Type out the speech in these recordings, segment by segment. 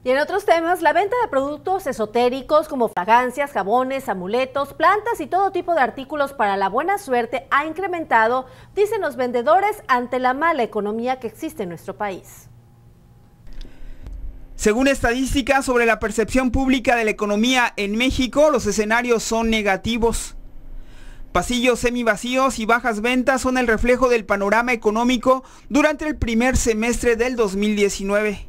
Y en otros temas, la venta de productos esotéricos como fragancias, jabones, amuletos, plantas y todo tipo de artículos para la buena suerte ha incrementado, dicen los vendedores, ante la mala economía que existe en nuestro país. Según estadísticas sobre la percepción pública de la economía en México, los escenarios son negativos. Pasillos semivacíos y bajas ventas son el reflejo del panorama económico durante el primer semestre del 2019.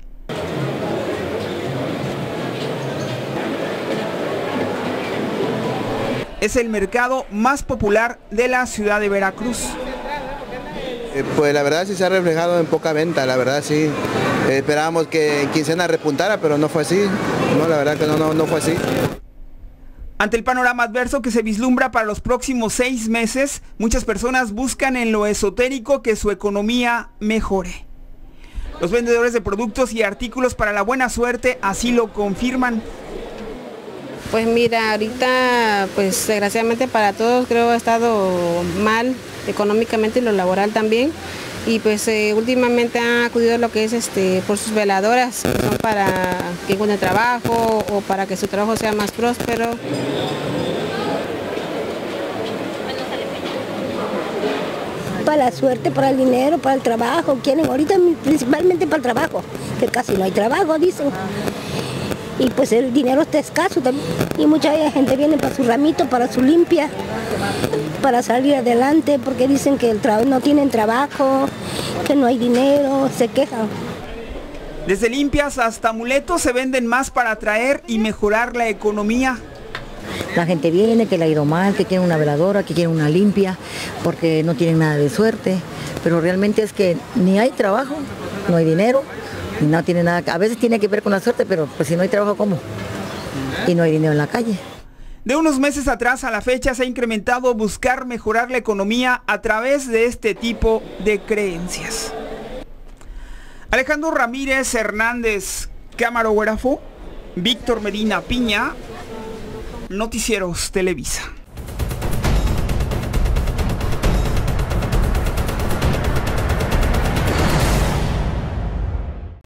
Es el mercado más popular de la ciudad de Veracruz. Pues la verdad sí se ha reflejado en poca venta, la verdad sí. Esperábamos que en quincena repuntara, pero no fue así. No, la verdad que no fue así. Ante el panorama adverso que se vislumbra para los próximos 6 meses, muchas personas buscan en lo esotérico que su economía mejore. Los vendedores de productos y artículos para la buena suerte así lo confirman. Pues mira, ahorita, pues desgraciadamente para todos creo ha estado mal económicamente y lo laboral también. Y pues últimamente han acudido a lo que es por sus veladoras, que son para que encuentren trabajo o para que su trabajo sea más próspero. Para la suerte, para el dinero, para el trabajo, quieren ahorita principalmente para el trabajo, que casi no hay trabajo, dicen. Y pues el dinero está escaso también. Y mucha gente viene para su ramito, para su limpia, para salir adelante, porque dicen que no tienen trabajo, que no hay dinero, se quejan. Desde limpias hasta amuletos se venden más para atraer y mejorar la economía. La gente viene, que le ha ido mal, que quiere una veladora, que quiere una limpia, porque no tienen nada de suerte. Pero realmente es que ni hay trabajo, no hay dinero, y no tiene nada. A veces tiene que ver con la suerte, pero pues si no hay trabajo, ¿cómo? Y no hay dinero en la calle. De unos meses atrás a la fecha se ha incrementado buscar mejorar la economía a través de este tipo de creencias. Alejandro Ramírez Hernández, camarógrafo, Víctor Medina Piña, Noticieros Televisa.